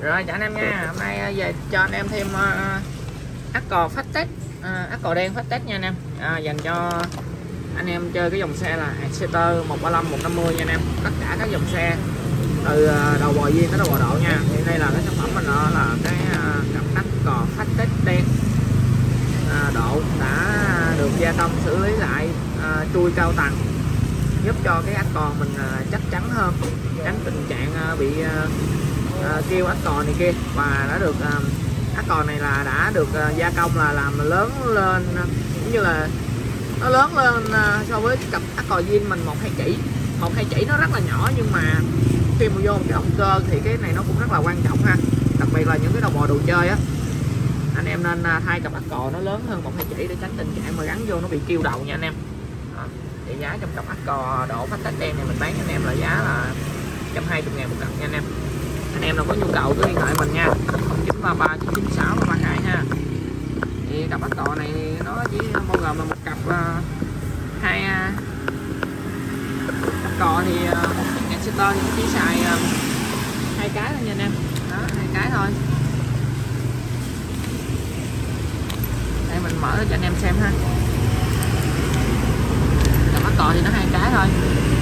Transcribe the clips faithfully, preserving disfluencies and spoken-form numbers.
Rồi chào anh em nha, hôm nay về cho anh em thêm uh, Accord Fastech, uh, Accord đen Fastech nha anh em, à, dành cho anh em chơi cái dòng xe là Exciter một ba lăm, một năm mươi nha anh em. Tất cả các dòng xe từ uh, đầu bò viên tới đầu bò độ nha. Thì đây là cái sản phẩm mình đó là cái uh, cặp Accord Fastech đen, uh, độ đã được gia công xử lý lại uh, chui cao tầng, giúp cho cái Accord mình uh, chắc chắn hơn, tránh tình trạng uh, bị uh, uh, kêu Accord này kia. Và đã được uh, Accord này là đã được uh, gia công là làm lớn lên, uh, cũng như là nó lớn lên uh, so với cặp Accord zin mình một hai chỉ. Một hai chỉ nó rất là nhỏ, nhưng mà khi mà vô một cái động cơ thì cái này nó cũng rất là quan trọng ha. Đặc biệt là những cái đầu bò đồ chơi á, anh em nên uh, thay cặp Accord nó lớn hơn một hai chỉ để tránh tình trạng mà gắn vô nó bị kêu đầu nha anh em. À, thì giá trong cặp Accord độ Fastech đen này mình bán cho anh em là giá là một trăm hai mươi ngàn một cặp nha anh em. Anh em nào có nhu cầu cứ liên hệ mình nha, không chín ba ba chín chín sáu ba hai ha. Thì cặp Accord này nó chỉ bao gồm là một cặp uh, hai uh, Accord thì uh, một chiếc Exciter thì chỉ xài uh, hai cái thôi nha anh em. Đó, hai cái thôi. Đây mình mở cho anh em xem ha. Cặp Accord thì nó hai cái thôi.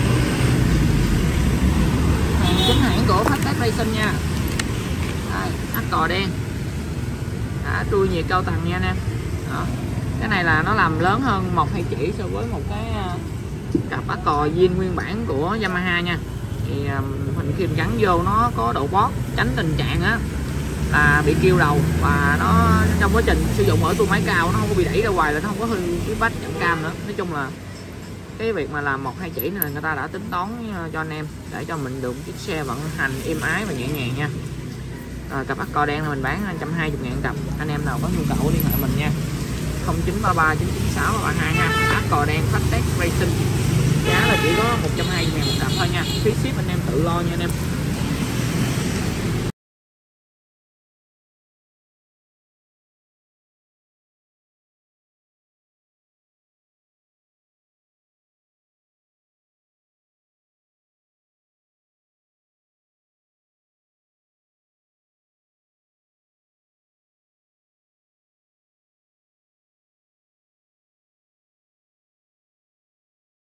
Hàng chính hãng của Fastech Racing nha. Đây, Accord đen đã trui nhiệt cao tầng nha anh em. Đó. Cái này là nó làm lớn hơn một hai chỉ so với một cái uh, cặp Accord zin nguyên bản của Yamaha nha. Thì uh, mình khi mình gắn vô nó có độ bóp, tránh tình trạng á là bị kêu đầu, và nó trong quá trình sử dụng ở tua máy cao nó không có bị đẩy ra ngoài, là nó không có hư cái vách chạm cam nữa. Nói chung là cái việc mà làm một hai chỉ này là người ta đã tính toán cho anh em để cho mình được chiếc xe vận hành êm ái và nhẹ nhàng nha. Rồi, cặp Accord đen là mình bán một trăm hai mươi ngàn cặp. Anh em nào có nhu cầu liên hệ mình nha, không chín ba ba chín chín sáu ba hai ha. Accord đen Fastech Racing giá là chỉ có một trăm hai mươi ngàn một cặp thôi nha, phí ship anh em tự lo nha anh em.